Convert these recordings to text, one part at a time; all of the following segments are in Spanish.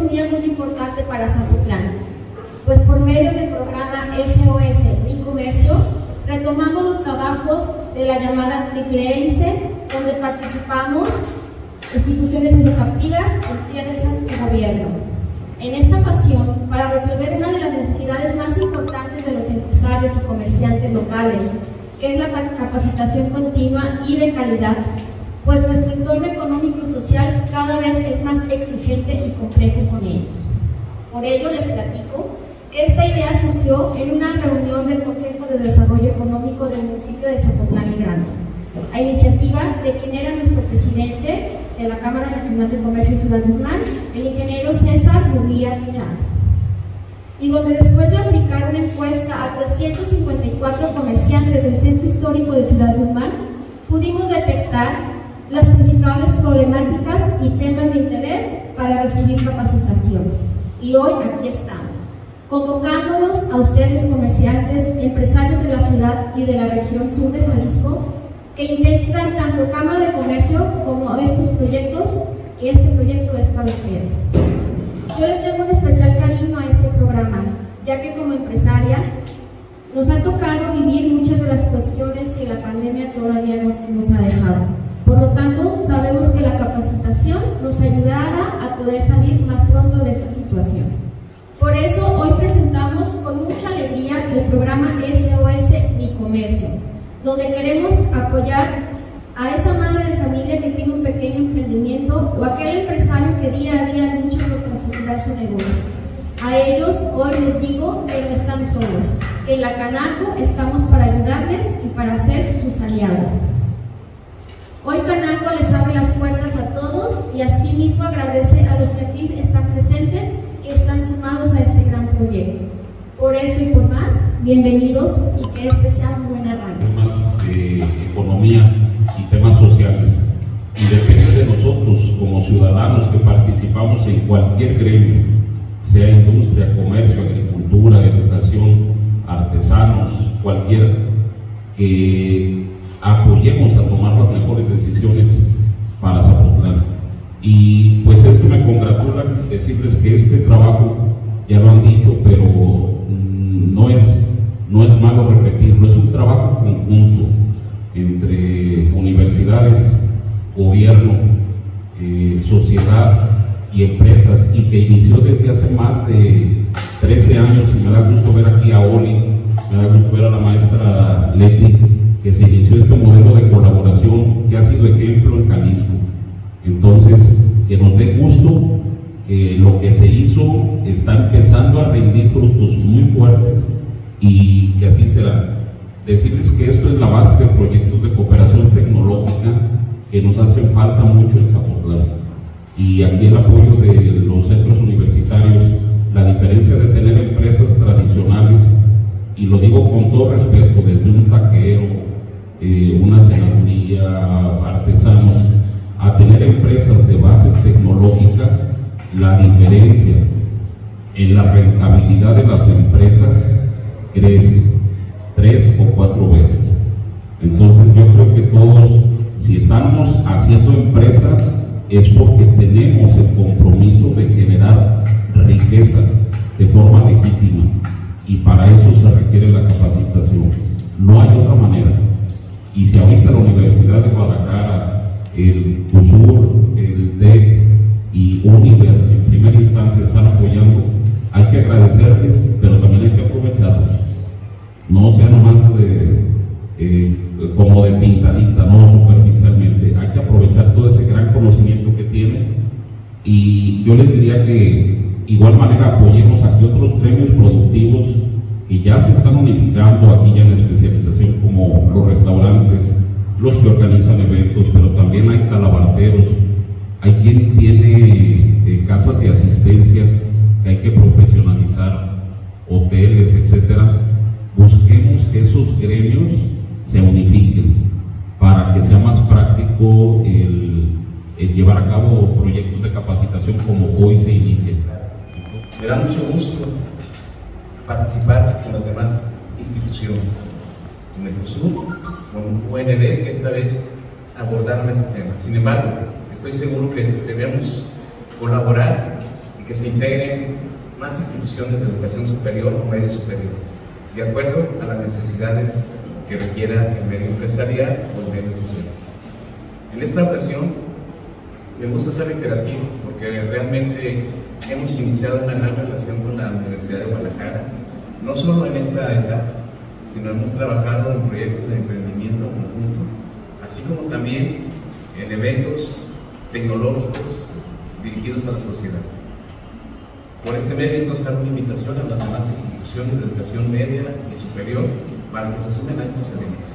un día muy importante para Zapotlán, pues por medio del programa SOS Mi Comercio retomamos los trabajos de la llamada Triple Hélice, donde participamos instituciones educativas, empresas y gobierno. En esta ocasión, para resolver una de las necesidades más importantes de los empresarios y comerciantes locales, que es la capacitación continua y de calidad, pues nuestro entorno económico y social cada vez es más exigente y complejo con ellos. Por ello les platico que esta idea surgió en una reunión del Consejo de Desarrollo Económico del municipio de Zapotlán el Grande, a iniciativa de quien era nuestro presidente de la Cámara Nacional de Comercio de Ciudad Guzmán, el ingeniero César Murguía Chávez, y donde después de aplicar una encuesta a 354 comerciantes del centro histórico de Ciudad Guzmán, pudimos detectar las principales problemáticas y temas de interés para recibir capacitación. Y hoy aquí estamos, convocándolos a ustedes comerciantes, empresarios de la ciudad y de la región sur de Jalisco, que integran tanto Cámara de Comercio como estos proyectos, que este proyecto es para ustedes. Yo le tengo un especial cariño a este programa, ya que como empresaria nos ha tocado vivir muchas de las cuestiones que la pandemia todavía nos ha dejado. Por lo tanto, sabemos que la capacitación nos ayudará a poder salir más pronto de esta situación. Por eso, hoy presentamos con mucha alegría el programa SOS Mi Comercio, donde queremos apoyar a esa madre de familia que tiene un pequeño emprendimiento o aquel empresario que día a día lucha por consolidar su negocio. A ellos hoy les digo que no están solos, que en la Canaco estamos para ayudarles y para ser sus aliados. Hoy Canaco les abre las puertas a todos y asimismo agradece a los que aquí están presentes y están sumados a este gran proyecto. Por eso y por más, bienvenidos y que este sea un buen arranque. Temas de economía y temas sociales. Y depende de nosotros como ciudadanos que participamos en cualquier gremio, sea industria, comercio, agricultura, educación, artesanos, cualquiera, que apoyemos a tomar las mejores decisiones para Zapotlán. Y pues esto me congratula decirles que este trabajo, ya lo han dicho, pero no es malo repetirlo, es un trabajo conjunto entre universidades, gobierno, sociedad y empresas, y que inició desde hace más de 13 años, y me da gusto ver aquí a Oli, me da gusto ver a la maestra Leti, que se inició este modelo de colaboración que ha sido ejemplo en Jalisco. Entonces, que nos dé gusto que lo que se hizo está empezando a rendir frutos muy fuertes y que así será. Decirles que esto es la base de proyectos de cooperación tecnológica que nos hacen falta mucho en Zapotlán. Y aquí el apoyo de los centros universitarios, la diferencia de tener empresas tradicionales, y lo digo con todo respeto, desde un taquero, una cenaduría, artesanos, a tener empresas de base tecnológica, la diferencia en la rentabilidad de las empresas crece 3 o 4 veces. Entonces yo creo que todos, si estamos haciendo empresas, es porque tenemos el compromiso de generar riqueza de forma legítima, y para eso se requiere la capacitación. No hay otra manera. Y si ahorita la Universidad de Guadalajara, el CUSUR, el TEC y Univer en primera instancia están apoyando, hay que agradecerles, pero también hay que aprovecharlos. No sea nomás como de pintadita, no superficialmente. Hay que aprovechar todo ese gran conocimiento que tienen, y yo les diría que igual manera apoyemos aquí otros gremios productivos que ya se están unificando aquí ya en especialización, como los restaurantes, los que organizan eventos, pero también hay talabarteros, hay quien tiene casas de asistencia que hay que profesionalizar, hoteles, etcétera. Busquemos que esos gremios se unifiquen para que sea más práctico el llevar a cabo proyectos de capacitación como hoy se inicia. Me da mucho gusto participar con las demás instituciones, con el CUSUR, con UND, que esta vez abordaron este tema. Sin embargo, estoy seguro que debemos colaborar y que se integren más instituciones de educación superior o medio superior, de acuerdo a las necesidades que requiera el medio empresarial o el medio social. En esta ocasión me gusta ser reiterativo porque realmente hemos iniciado una gran relación con la Universidad de Guadalajara, no solo en esta etapa, sino hemos trabajado en proyectos de emprendimiento conjunto, así como también en eventos tecnológicos dirigidos a la sociedad. Por este medio, entonces, hago una invitación a las demás instituciones de educación media y superior para que se sumen a estos eventos.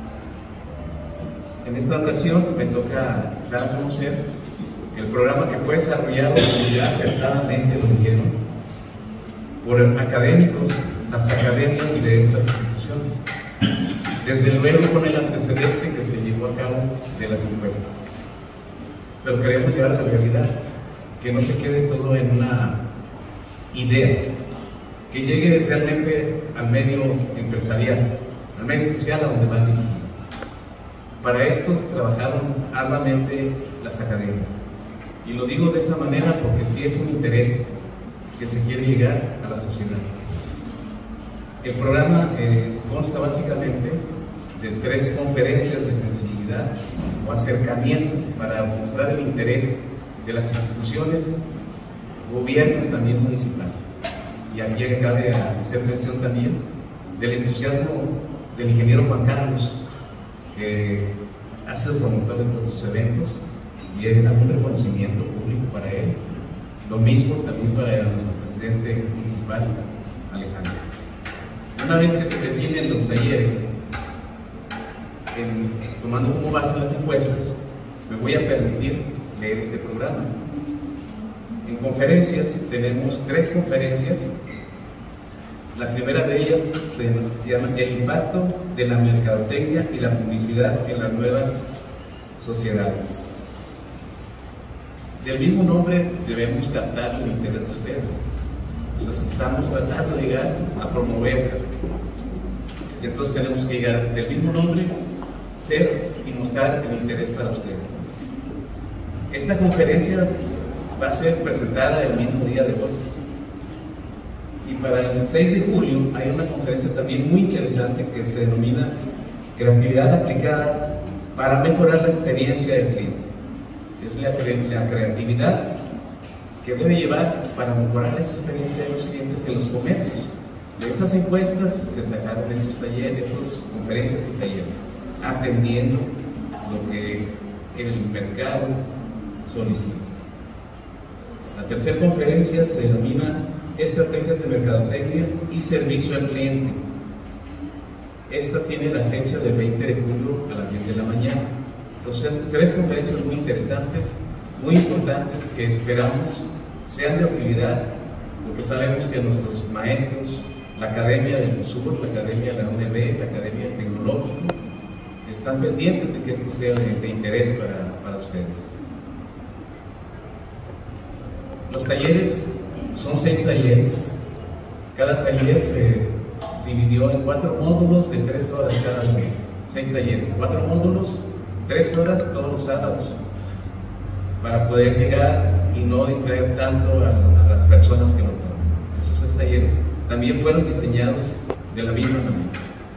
En esta ocasión me toca dar a conocer el programa que fue desarrollado, ya acertadamente lo dijeron, por académicos, las academias de estas instituciones. Desde luego con el antecedente que se llevó a cabo de las encuestas. Pero queremos llevar a la realidad, que no se quede todo en una idea, que llegue realmente al medio empresarial, al medio social a donde va dirigido. Para esto trabajaron arduamente las academias. Y lo digo de esa manera porque sí es un interés que se quiere llegar a la sociedad. El programa consta básicamente de 3 conferencias de sensibilidad o acercamiento para mostrar el interés de las instituciones, gobierno también municipal. Y aquí cabe hacer mención también del entusiasmo del ingeniero Juan Carlos, que ha sido promotor de todos estos eventos y hay un reconocimiento público para él. Lo mismo también para nuestro presidente municipal, Alejandro. Una vez que se definen los talleres, tomando como base las encuestas, me voy a permitir leer este programa. En conferencias tenemos 3 conferencias. La primera de ellas se llama El impacto de la mercadotecnia y la publicidad en las nuevas sociedades. Del mismo nombre debemos captar el interés de ustedes. O sea, si estamos tratando de llegar a promover, entonces tenemos que llegar del mismo nombre, ser y mostrar el interés para ustedes. Esta conferencia va a ser presentada el mismo día de hoy. Y para el 6 de julio hay una conferencia también muy interesante que se denomina Creatividad aplicada para mejorar la experiencia del cliente. Es la creatividad que debe llevar para mejorar esa experiencia de los clientes en los comercios. De esas encuestas se sacaron estos talleres, estas conferencias y talleres, atendiendo lo que el mercado solicita. La tercera conferencia se denomina Estrategias de Mercadotecnia y Servicio al Cliente. Esta tiene la fecha del 20 de julio a las 10 de la mañana. Entonces, 3 conferencias muy interesantes, muy importantes, que esperamos sean de utilidad, porque sabemos que nuestros maestros, la Academia del Sur, la Academia de la UNB, la Academia del Tecnológico, están pendientes de que esto sea de interés para ustedes. Los talleres son 6 talleres. Cada taller se dividió en 4 módulos de 3 horas cada uno. 6 talleres, 4 módulos, 3 horas todos los sábados, para poder llegar y no distraer tanto a las personas que lo toman. Esos 6 talleres también fueron diseñados de la misma manera.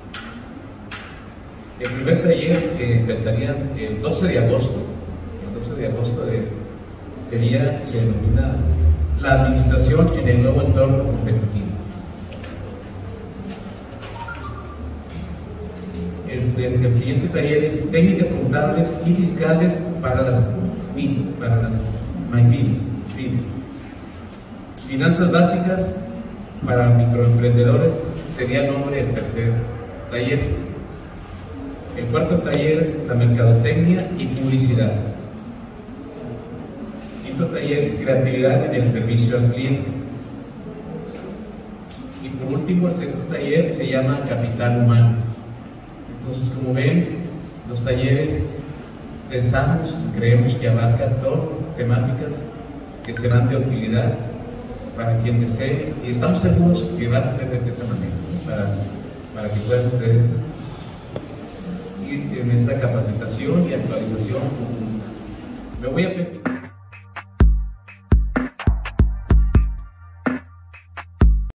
El primer taller empezaría el 12 de agosto. El 12 de agosto se denomina la administración en el nuevo entorno competitivo. El siguiente taller es técnicas contables y fiscales para las MyPymes. Finanzas básicas para microemprendedores sería el nombre del tercer taller. El cuarto taller es la mercadotecnia y publicidad. El quinto taller es creatividad en el servicio al cliente. Y por último, el sexto taller se llama capital humano. Entonces, como ven, los talleres pensamos, creemos que abarcan todas temáticas que serán de utilidad para quien desee, y estamos seguros que van a ser de esa manera, para que puedan ustedes ir en esta capacitación y actualización. Me voy a permitir.